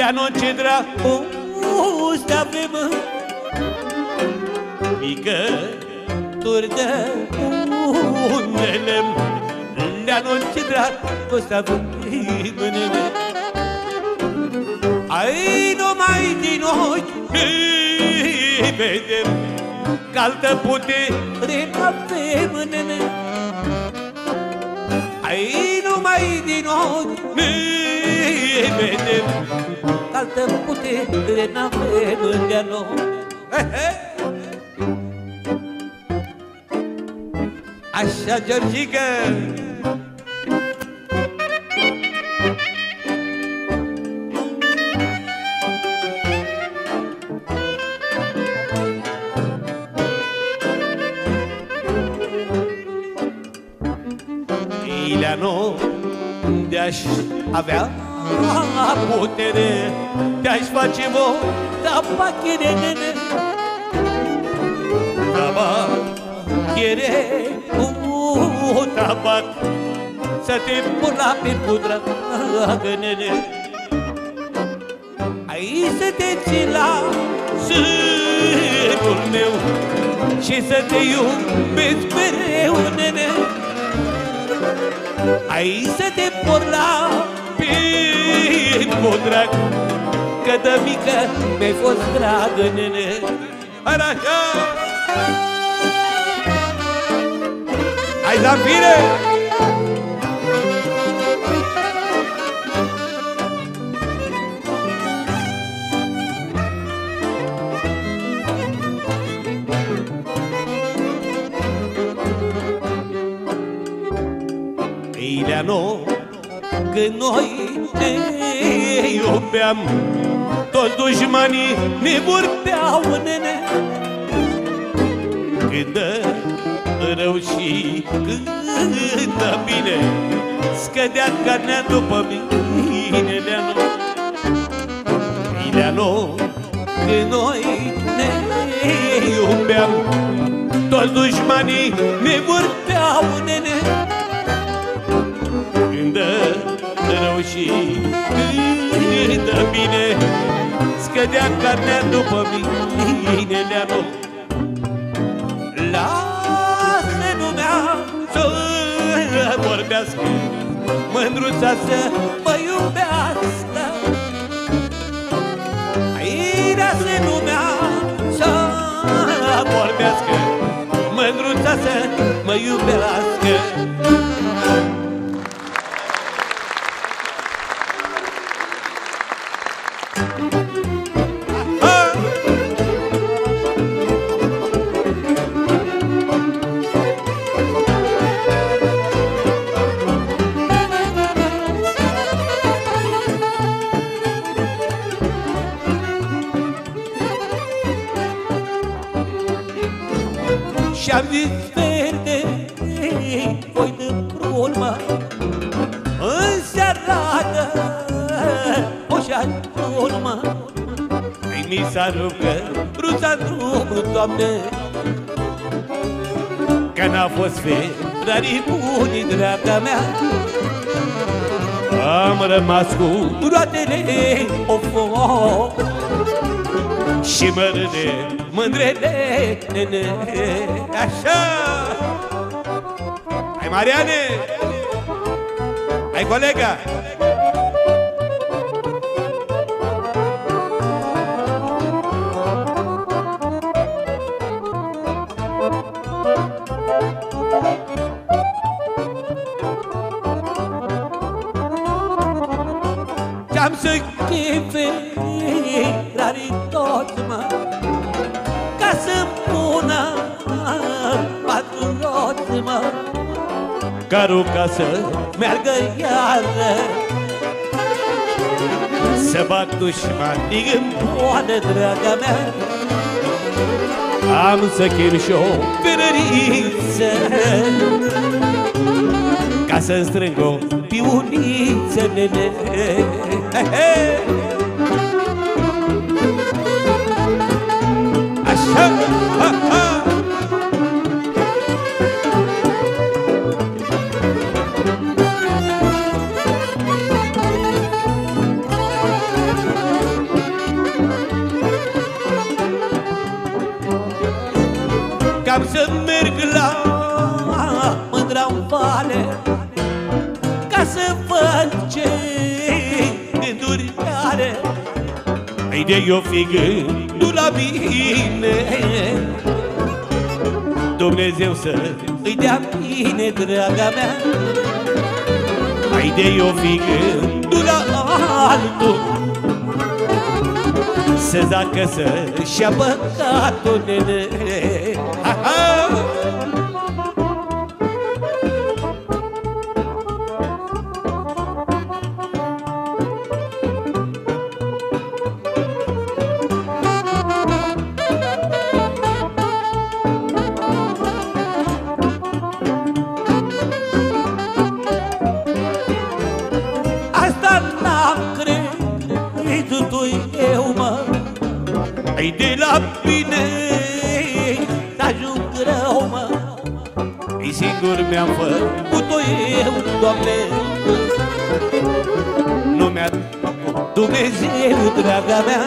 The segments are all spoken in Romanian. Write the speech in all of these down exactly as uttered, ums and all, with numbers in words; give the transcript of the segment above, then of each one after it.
Leano, ce dragoste avem, mică turdă unele. Leano, ce dragoste avem, ai numai din ochi ne vedem, că altă putere n-avem, nene. Ai numai din ochi ne vedem, că altă putere n-avem, Leano. Așa, Georgică! Leano, de-aș avea putere, te-aș face voda pachere, nene. Tabachere cu tabac, să te pun la pin cu dragă, nene. Aici să te țin la sânul meu și să te iubesc mereu, nene. Aici să te por la pin cu drag, că de mică mi-ai fost dragă, nene. Arașa! Hai, Zamfire! Leano, când noi ne iubeam, toți dușmanii ne vorbeau, nene. Când dă rău și când dă bine, scădea carnea după mine, Leano. Leano, când noi ne iubeam, toți dușmanii ne vorbeau, nene. Rău și când dă bine, scădea carnea după mine, Leano. Lasă lumea să vorbească, mândruța să mă iubească. Hai, lasă lumea să vorbească, mândruța să mă iubească. Și-am zis verde, voi de prulmă, însearată, o-și-a urmă. Ei, mi s-a rupt ruța drumul, Doamne, că n-a fost Ferrari bunii, draga mea. Am rămas cu roatele o foc și mărâne mândrele, nene. Așa! Hai, Mariane! Hai, colega! Ce-am să chefe Ferrari toți, mă, ca să-mi pună patru roți, mă, carul ca să meargă iară, să bat dușmanii în poană, draga mea. Am să chem și o ferăriță ca să-mi strâng o piuniță, nene. Așa, ha, ha. Voiam să merg la Mândra-n Vale, ca să văd ce gânduri are. Ai de eu fi gândul la mine, Dumnezeu să îi dea bine, draga mea. Ai de eu fi gândul la altul, să zacă să-și ia păcatul, nene. Ha, ha! Asta n-am crezut eu, mă. Ai de la bine t-ajung rău, mă. Ei singur mi-am făcut-o eu, Doamne. Nu mi-a Dumnezeu, draga mea.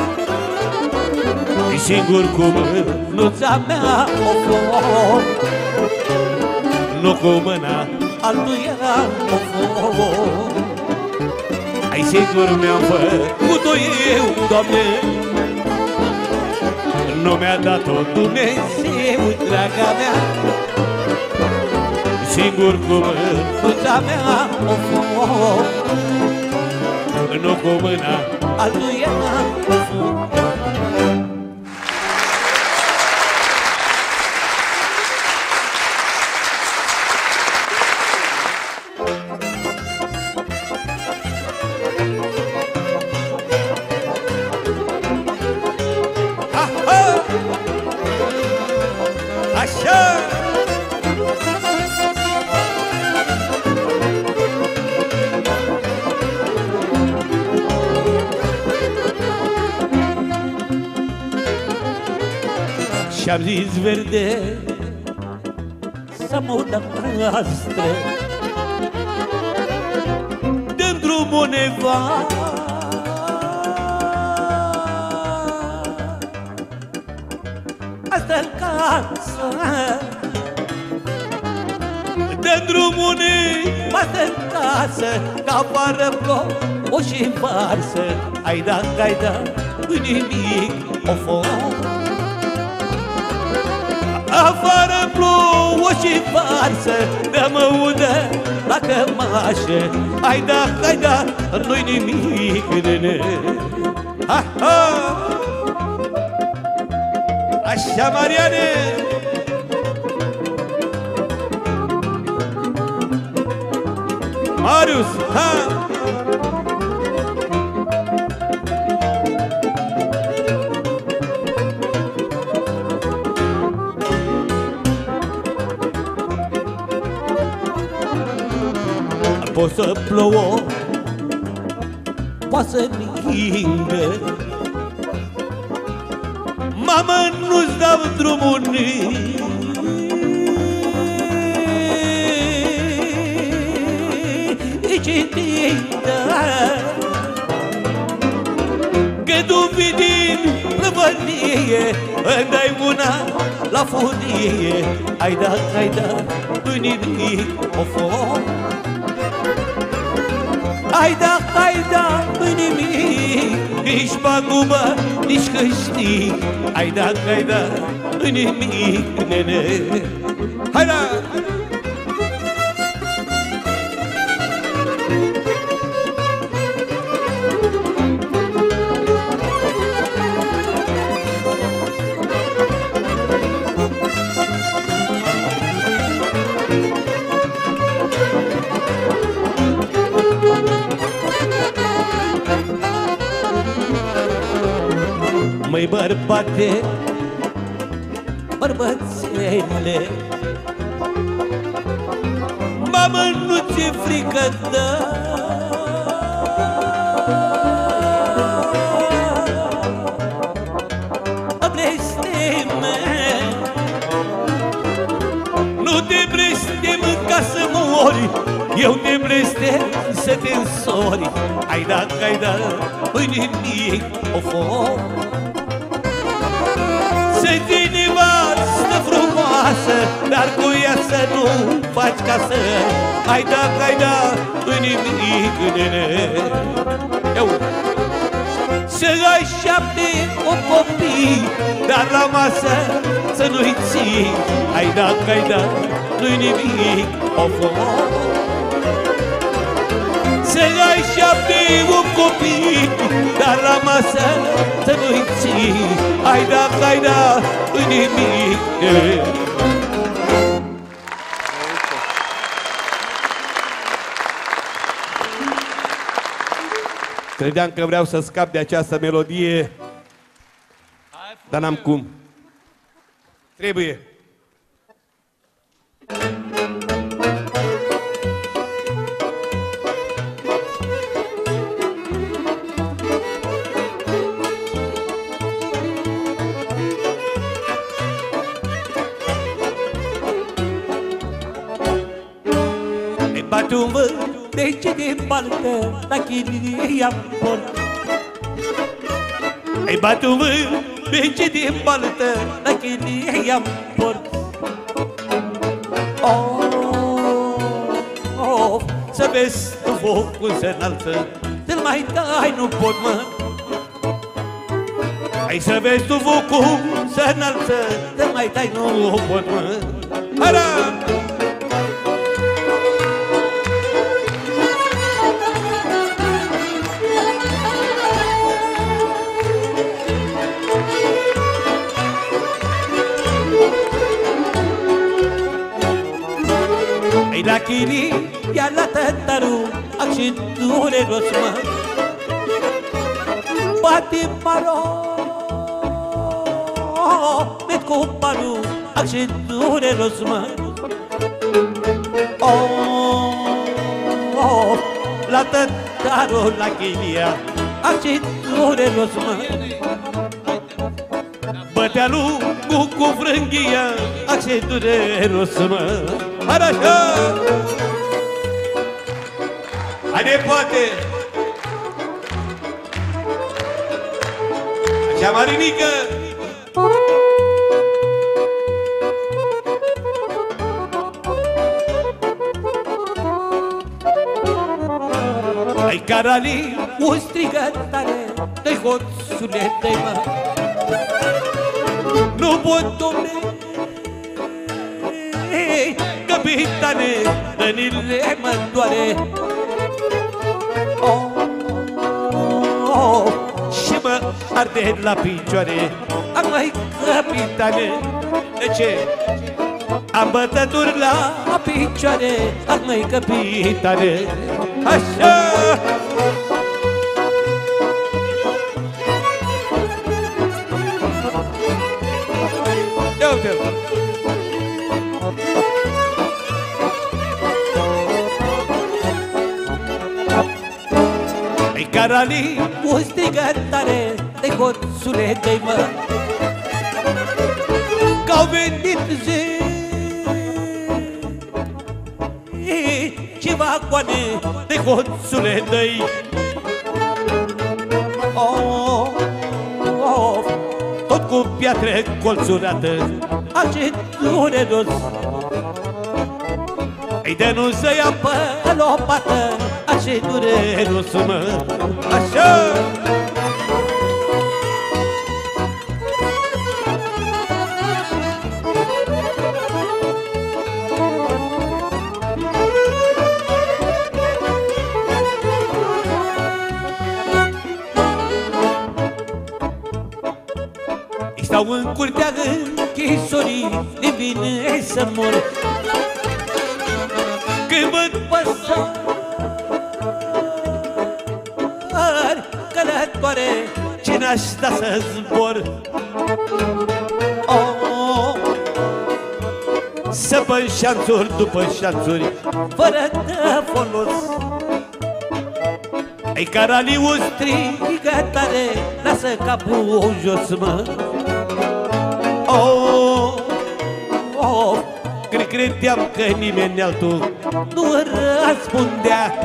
Ei singur cu mânuța mea o foc, nu cu mâna altuia o foc. Ai sigur mi-am făcut-o eu, Doamne. Nu mi-a dat-o Dumnezeu, draga mea. Singur cu mânuța mea o foc, nu cu mâna altuia o foc. Așa! Și-am zis verde să mă udă noastră, dăm drumul neva. Asta-n casă, dăm drumul neva, asta-n casă, ca afară plouă și varsă. Ai da, ai da, nimic o foc. Afară plouă și varsă, dă-mă udă la cămașă. Ai da, hai da, nu-i nimic, nene. Ha, ha! Așa, Mariane! Marius, ha! Poți să plouă, poți să ningă, mamă, nu-ți dau drumul nici tindă. Că tu vii din plăvălie, îmi dai una la funie. Ai da, ai da, nu-i nimic o foc. Ai da, hai da, nu-i nimic, nici pagubă, nici câștig. Ai da, hai da, nu-i nimic, nene. Hai da! Măi bărbate, bărbățele, mamă, nu ți-e frică, da? Blesteme, nu te blestem ca să mori, eu te blestem să te însori. Ai da, ai da, nu-i nimic o foc. Să-i ții nevastă frumoasă, masă, dar cu ea să nu faci casă. Hai da, hai da, în nimic, nene. Eu. Să ai șapte, o copii, dar la masă să nu-i ții. Hai da, hai da, nu-i nimic, of, of. Să ai șapte, o copii, dar la masă să nu-i ții. Hai da, hai da, nu-i nimic. Credeam că vreau să scap de această melodie, dar n-am cum. Trebuie. Ne bate un vânt de ce de baltă la chilia port. Ai bate un vânt de ce de baltă la chilia port. Oh, oh, să vezi tu focul se înalță, să-l mai dai, nu pot, mă. Hai să vezi tu focul se înalță, să-l mai dai, nu pot, mă. Ara! La chini, ia la tătaru, ac și dureros, mă. Bate paro, met cu paru, ac și dureros, mă. Oh, oh, la tătaru, la chinia, ac și dureros, mă. Bătea lungul cu frânghia, ac și dureros, mă. Așa! Haide, poate! Așa, Marinică! Ai carali, un strigă tare, dă-i hoțule, dă-i, mă. Nu pot, domne, capitane, rănile mă doare. Oh, oh, și mă arde la picioare. Am mai capitane, de ce? Am bătături la picioare. Am mai capitane, așa. Ia uite. Carali, o strigă tare, de hoțule, de-i, mă. Că-au venit zece vagoane, de hoțule, de-i. Oh, oh, tot cu piatră colțurată, ace dureros. Ei, de nu să ia pe lopată, ace dureros, mă. Așa! Îi stau în curtea închisorii, de vine să mor. Când văd păsări călătoare, ce n-aș da să zbor. Oh, să păi șanțuri după șanțuri, fără de folos. Ei, caraliu strigă tare, lasă capul jos, mă. Oh, oh, cred-credeam că nimeni altul nu răspundea.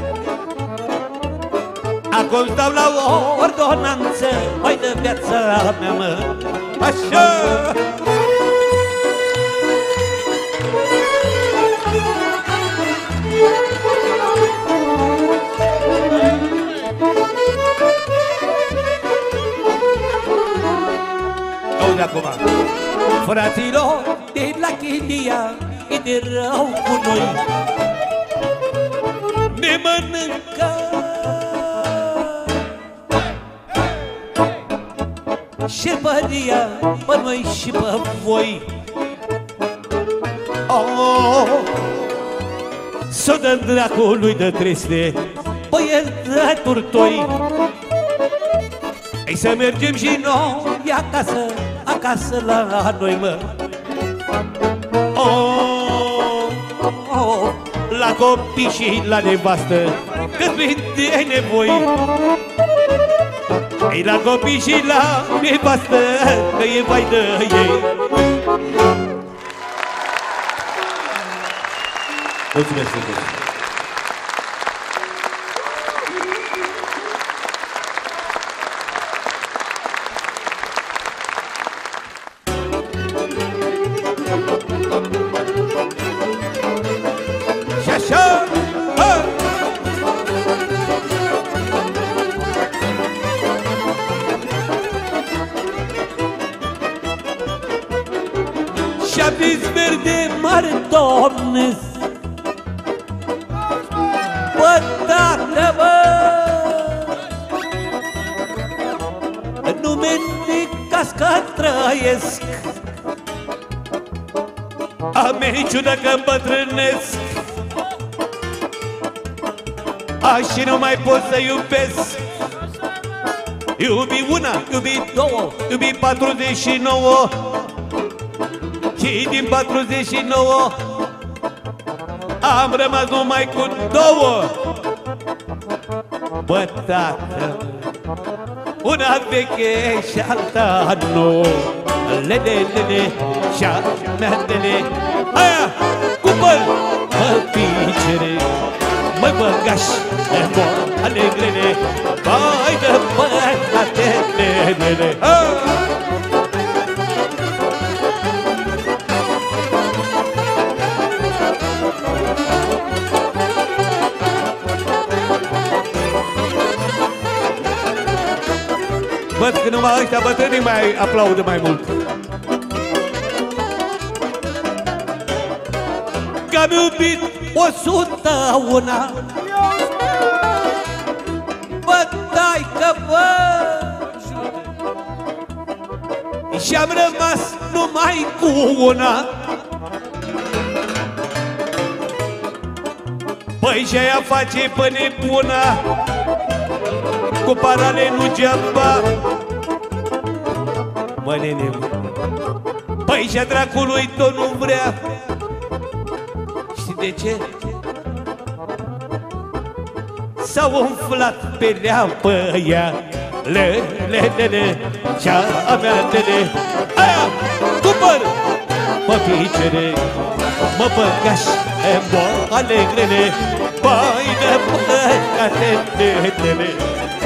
Acum stau la o ordonanță, mai de viața mea, mă. Așa! Auzi acum. Fraților de la Chilia, e de rău cu noi. Ne mănâncă șerpăria pe noi și pe voi. Oh, să dăm dracului de triste, băieți toi. Ei să mergem și noi acasă, acasă la noi, mă. Oh, oh, la copii și la nevastă, că vinde nevoie. Ei la copii și la nevastă, că e vai de ei. Mulțumesc frumos! Și așa, ha! Și-aviți verde mare, Doamne, bă, tată, bă, în nume de casca trăiesc. Am ciudă că îmbătrânesc, așa nu mai pot să iubesc. Iubi una, iubi două, iubi patruzeci și nouă. Și din patruzeci și nouă am rămas numai cu două. Bă, tată, una veche și alta nouă. Lele, lele, și-a mea lele. Aia, cu păr, mă picere, mă băgaș, mă alegrele. Vai de băiatele, lele. Văd că numai ăștia bătrânii mai aplaudă mai mult. Că-am iubit o sută una, bă, dai că bă, și-am rămas numai cu una. Păi și-aia face pe nebuna, cu parale nu geaba. Mă, nene, păi și-a dracului tot nu vrea. Știi de ce? S-au umflat pe leapă ea. Le, le, le, le, cea mea, le, le. Aia, cu păr, mă picere, mă băgaș, mă alegrele. Bai de băiatele.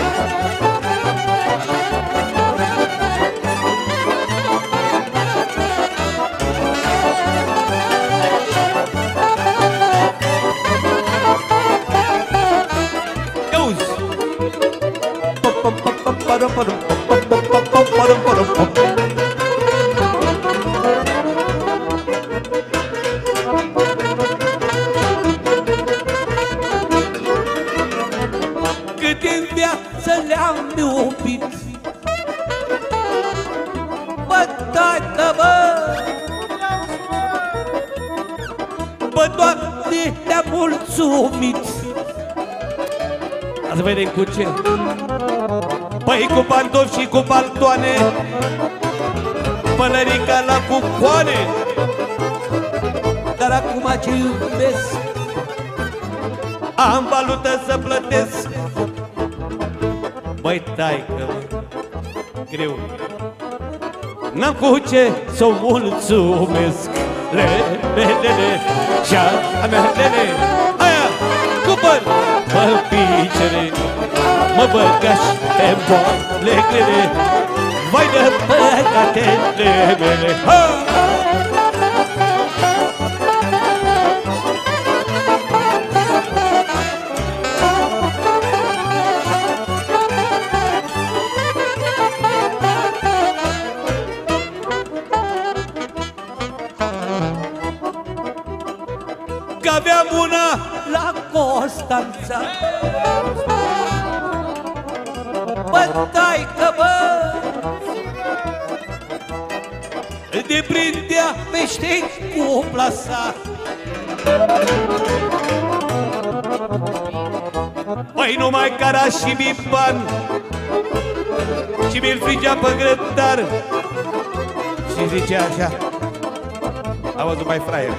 Cât în viață le-am iubit, bă, tată, bă, bă, Doamne, te-am mulțumit. Azi vedem cu ce? Păi cu pantofi și cu paltoane, pălărica la cucoane. Dar acum ce iubesc, am valută să plătesc. Băi, taică, greu, n-am cu ce să-o mulțumesc. Le, le, le, le, și-a mea, le, le. Aia, cu păr, mă picere, mă băgaș pe boalecele. Vai de păcatele mele, ha! că aveam una la Constanța. Bă, taică, bă, de prindea pește cu plasa. Păi numai cara și biban și mi-l frigea pe grătar și zicea așa: a văzut, mai fraier,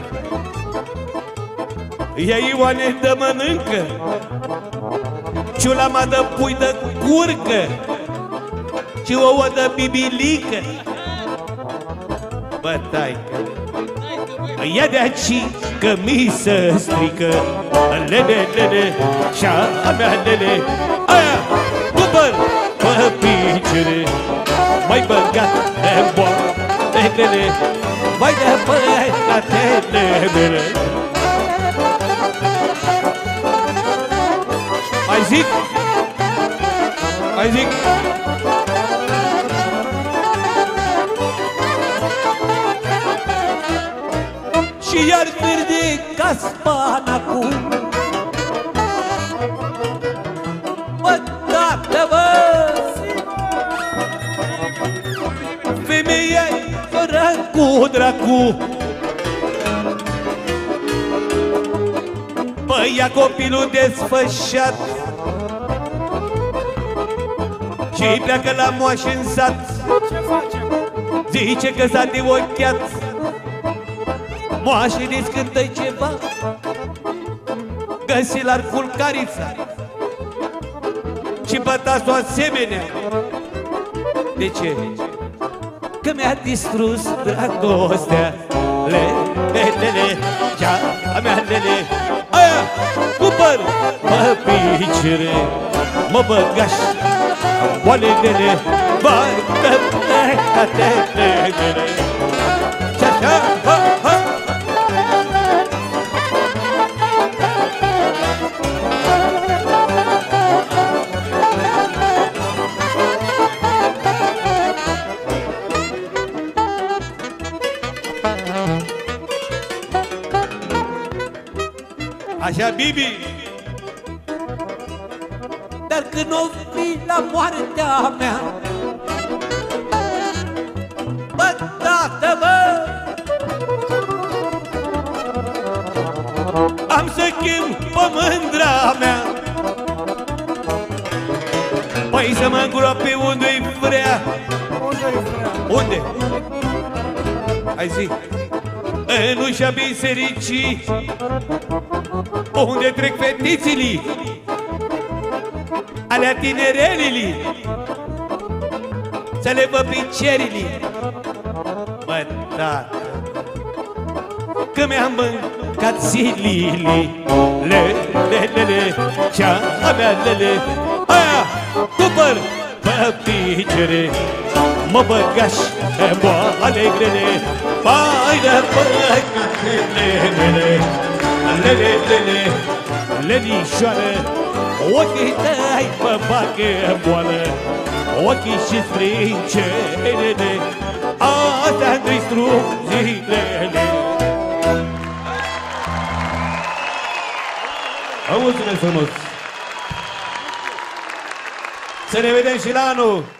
ia Ioane de mănâncă, ciula-ma de pui de curcă și ouă de bibilică. Bă, taică, ia de aici că mi se strică. Lele, lele, și-a mea lele, aia, cupăr, pe picere, mai băgat de boare grele, mai de păcatele mele. Mai zic, mai zic. Și iar verde ca spanacul. Bă, tată, bă, femeia-i fără cu dracu. Bă, ia copilul desfășat și pleacă la moașă în sat. Zice că s-a deocheat, moașă descântă-i ceva, găsi la culcarița și bătați-o asemenea. De ce? Că mi-a distrus dragostea. Le, le, le, le, cea mea lele, aia, cupăr, mă picere, mă băgaș, boalele, vai, păcatele mele. Și așa, ha, ha. Așa, Bibi. Dar când o fi la moartea mea, bă, tată, bă, am să chem pe mândra mea. Păi să mă îngroape unde-i vrea. Unde-i vrea? Unde? Hai zi. În ușa bisericii, unde trec fetițilii, alea tinerelilii, să le văd princerilii. Bă, tată, că mi-am mâncat zilili, le, le, le, le, cea mea lele, aia, cupăr, pe picere, mă băgaș în boale grele, mai de păcatele mele. Lele, lele, lelișoară, ochii tăi mă bagă boală, ochii și sprincerele, astea-mi distrug zilele. Vă mulțumesc frumos! Să ne vedem și la anul!